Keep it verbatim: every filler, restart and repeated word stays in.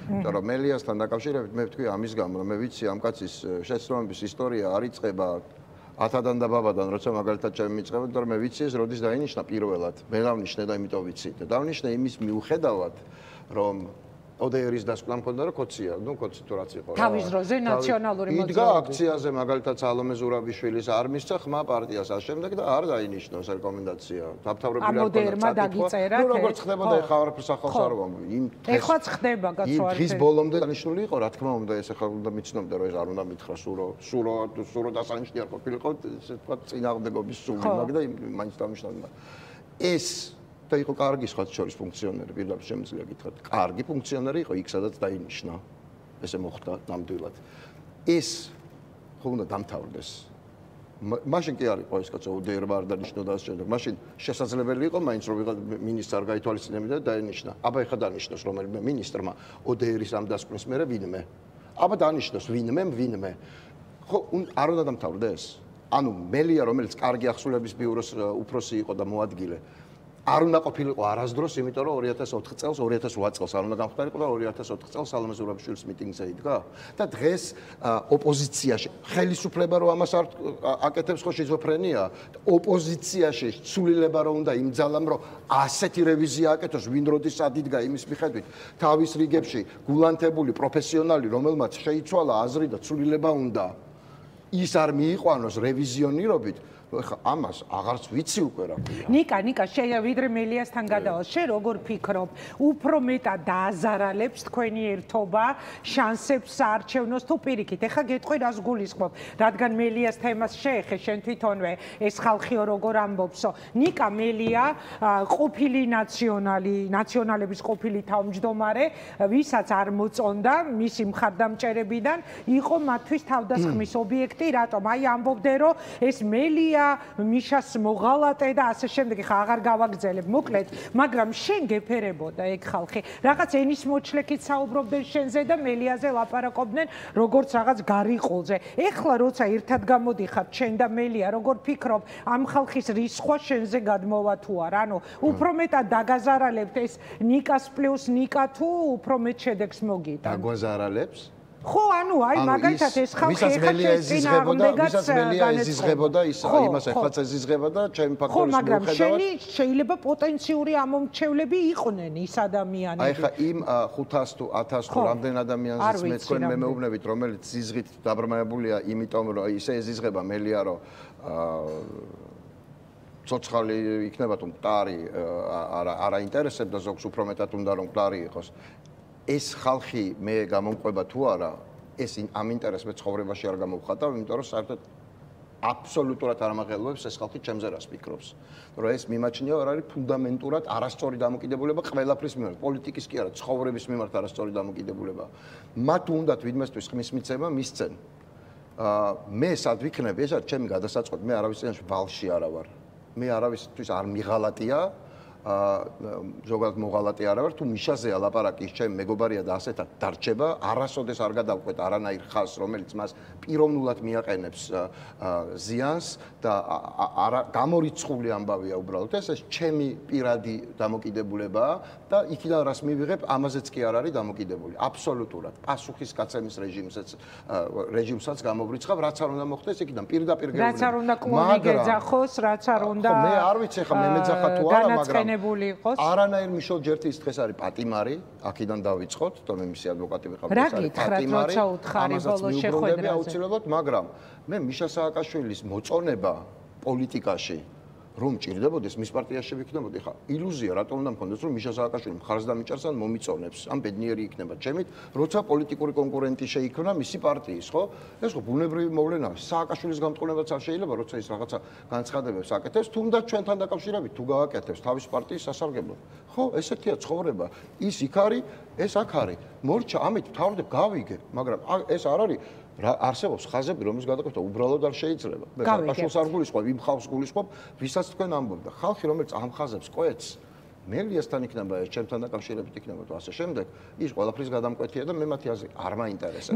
იმიტომ რომ მელიასთან დაკავშირებით მე ვთქვი ამის გამო, რომ მე ვიცი ამ კაცის შეცდომების ისტორია არ იწყება ათადან და ბაბადან, როცა მაგალითად ჩემი მიწყება, იმიტომ რომ მე ვიცი ეს როდის დაინიშნა პირველად. მე დავნიშნე და იმიტომ ვიცი. და დავნიშნე იმის მიუხედავად, რომ ოდეერის დასკვნა მქონდა რომ კოცია, ნუ კოცი თუ რაც იყო რა. თავის დროზე ნაციონალური მოძრაობა. იდგა აქციაზე მაგალითად სალომე ზურაბიშვილის არ მისცა ხმა პარტიას ამ შემდეგ და არ დაინიშნოს რეკომენდაცია. დამთავრებული არ ქონდა. ამოდერმა დაგიწერა. ნუ როგორც ხდებოდა ეხლა არაფერს ახალს არ ვამბობ. იმ ეხლაც ხდება გაცვლა. იმ დღის ბოლომდე დანიშნული იყო, რა თქმა უნდა, ეს ახლა უნდა მიცნობდა რომ ეს არ უნდა მითხრა სურო, სურო, სურო დასანიშნი არ ყოფილიყო, ესე თქვა წინააღმდეგობის სული, მაგრამ მაინც დამნიშნავდა. ეს და იყო კარგი სხვა შორის ფუნქციონერი, პირდაპირ შემიძლია გითხრათ. კარგი ფუნქციონერი იყო იქ სადაც დაინიშნა. ესე მოხდა ნამდვილად. ეს ხო უნდა დამთავრდეს. მაშინ კი არ იყო ეს კაცო ოდეერმა არ დანიშნოდა ასე შემდეგ. მაშინ შესაძლებელი იყო მაინც რომ ვიღა მინისტრ არ გაითვალისწინებდა და დაინიშნა. აბა ეხა დანიშნოს რომელიმე მინისტრმა ოდეერის ამ დასკვნის მერე ვინმე. აბა დანიშნოს ვინმე, ვინმე. ხო არ უნდა დამთავრდეს. ანუ მელია რომელიც კარგი ახსულების ბიუროს უფროსი იყო და მოადგილე არ უნდა ყოფილიყო არასდროს, იმიტომ რომ ორი ათას ოთხ წელს, ორი ათას რვა წელს არ უნდა გამხდარიყო და ორი ათას ოთხ წელს სალომე ზურაბიშვილის მიტინგზე იდგა და დღეს ოპოზიციაში ხელისუფლება რომ ამას არ აკეთებს ხო შიზოფრენია ოპოზიციაში ცვლილება რომ უნდა იმძალამ რომ ასეთი რევიზია აკეთოს ვინ როდის ადიდგა იმის მიხედვით თავის რიგებში გულანთებული პროფესიონალი რომელმაც შეიცვალა აზრი და ცვლილება უნდა ის არ მიიყვანოს რევიზიონირობით ხა ამას აღარც ვიცი უკვე რა ქვია. ნიკა, ნიკა, შე ვიდრე მელიასთან გადავალ, შე როგორ ფიქრობ, უფრო მეტად დააზარალებს თქვენი ერთობა შანსებს საარჩევნოს თუ პირიქით. ეხა გეტყვი რას გულისხმობ, რადგან მელიას თემას შეეხე, შენ თვითონვე ეს ხალხიო როგორ ამბობსო. ნიკა მელია ყოფილი ნაციონალი, ნაციონალების ყოფილი თავმჯდომარე, ვისაც არ მოწონდა მისი მხარდამჭერებიდან, იყო მათთვის თავდასხმის ობიექტი, რატომ? აი ამბობდნენ რომ ეს მელია მიშას მოღალატე და ასე შემდეგ ხა აღარ გავაგრძელებ მოკლედ მაგრამ შენ გეფერებოდა ეგ ხალხი რაღაც ენის მოჩლექით საუბრობდნენ შენზე და მელიაზე ლაპარაკობდნენ როგორც რაღაც გარიყულზე ეხლა როცა ერთად გამოდიხართ შენ და მელია როგორ ფიქრობ ამ ხალხის რისხვა შენზე გადმოვა თუ არა ანუ უფრო მეტად დაგაზარალებთ ეს ნიკას პლუს ნიკა თუ უფრო მეტ შედეგს მოგიტან დაგაზარალებს ხო ანუ აი მაგალითად ეს ხალხი ეხლა წინააღმდეგაც ვისაც მელია ეზიზღებოდა ის იმას ეხლაც ეზიზღება და ჩემი ფაქტორის მიუხედავად ხო მაგრამ შენი შეიძლება პოტენციური ამომრჩევლები იყვნენ ის ადამიანები აი ხა იმ ხუთას თუ ათას თუ რამდენ ადამიანზეც მე თქვენ მე მეუბნებით რომელიც ზიზღით დაბრმავებულია იმიტომ რომ ისე ეზიზღება მელია რომ ცოცხალი იქნება თუ მკვდარი არა არა ინტერესებდა ზოგს უფრო მეტად უნდა რომ მკვდარი იყოს ეს ხალხი მე გამომყვება თუ არა ეს ამ ინტერესს მე ცხოვრებაში არ გამოვხატავ იმიტომ რომ საერთოდ აბსოლუტურად არ ამაღელვებს ეს ხალხი ჩემზე რას ფიქრობს რომ ეს მიმაჩნია არ არის ფუნდამენტურად არასწორი დამოკიდებულება ყველაფრის მიმართ პოლიტიკის კი არა ცხოვრების მიმართ არასწორი დამოკიდებულება მათ უნდათ ვინმესთვის ხმის მიცემა მისცენ მე სად ვიქნები ეს არის ჩემი გადასაწყვეტი მე არავის წინაშე ვალში არა ვარ მე არავისთვის არ მიღალატია ზოგადად მოღალატე არა ვარ თუ მიშაზეა ლაპარაკი ჩემ მეგობარია და ასეთად დარჩება არასოდეს არ გადავყვეთ არანაირ ხალხს რომელიც მას პიროვნულად მიაყენებს ზიანს და არა გამორიცხული ამბავია უბრალოდ ეს ეს ჩემი პირადი დამოკიდებულებაა და იქიდან რას მივიღებ ამაზეც კი არ არის დამოკიდებული აბსოლუტურად პასუხისგაცემის რეჟიმსაც რეჟიმსაც გამოვრიცხავ რაც არ უნდა მოხდეს იქიდან პირდაპირ გეუბნები რაც არ უნდა კლონი გეძახოს რაც არ უნდა ხო მე არ ვიცი ხა მე მეძახა თუ არა მაგრამ იყოს. არანაირ მიშელ ჯერთის დღეს არის პატიმარი, აქედან დავიწყოთ, და მე მისი ადვოკატი ვიყავ, ეს არის პატიმარი. ამასაც მიუბრუნდები აუცილებლად, მაგრამ მე მიშა სააკაშვილის მოწონება პოლიტიკაში რომ მჭირდებოდეს მის პარტიაში ვიქნებოდი ხა ილუზია რატომ უნდა მქონდეს რომ მიშა სააკაშვილი მხარს დამიჭერს ან მომიწონებს ან ბედნიერი იქნება ჩემით როცა პოლიტიკური კონკურენტი შეიქმნა მისი პარტიის ხო ეს ხო ბუნებრივი მოვლენაა სააკაშვილის გამწყობლებაც არ შეიძლება როცა ის რაღაცა განცხადებებს აკეთებს თუნდაც ჩვენთან დაკავშირებით თუ გააკეთებს თავის პარტიის სასარგებლოდ ხო ესეთია ცხოვრება ის იქ არის ეს აქ არის მორჩა ამით თავდებ გავიგე მაგრამ ეს არ არის არსებობს ხაზები რომელს გადაკეთება უბრალოდ არ შეიძლება მე სააკაშვილს არ გულისხმობ იმ ხალხს გულისხმობ ვისაც თქვენ ამბობთ ხალხი რომელიც ამ ხაზებს ყვეთს მელიასთან იქნება ეს ჩემთან დაკავშირებით იქნება თუ ასე შემდეგ ის ყველაფრის გადამკვეთია და მე მათი აზრი არ მაინტერესებს